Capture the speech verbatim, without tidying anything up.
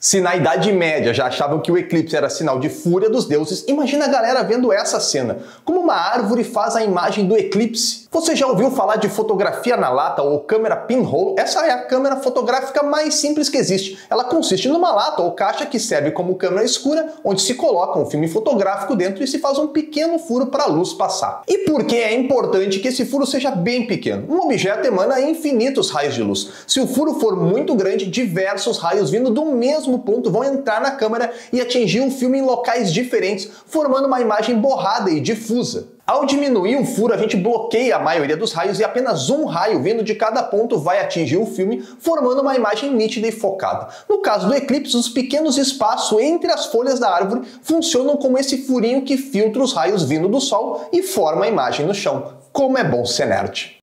Se na Idade Média já achavam que o eclipse era sinal de fúria dos deuses, imagina a galera vendo essa cena. Como uma árvore faz a imagem do eclipse. Você já ouviu falar de fotografia na lata ou câmera pinhole? Essa é a câmera fotográfica mais simples que existe. Ela consiste numa lata ou caixa que serve como câmera escura, onde se coloca um filme fotográfico dentro e se faz um pequeno furo para a luz passar. E por que é importante que esse furo seja bem pequeno? Um objeto emana infinitos raios de luz. Se o furo for muito grande, diversos raios vindo do mesmo ponto vão entrar na câmera e atingir o filme em locais diferentes, formando uma imagem borrada e difusa. Ao diminuir o furo, a gente bloqueia a maioria dos raios e apenas um raio vindo de cada ponto vai atingir o filme, formando uma imagem nítida e focada. No caso do eclipse, os pequenos espaços entre as folhas da árvore funcionam como esse furinho que filtra os raios vindo do sol e forma a imagem no chão. Como é bom ser nerd!